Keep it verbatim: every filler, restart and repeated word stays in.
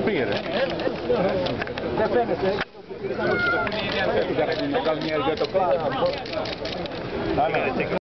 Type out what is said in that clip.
πήγε ρε. Δεν φαίνεται. Δεν πήγε να κάνει μια για το κλάδο.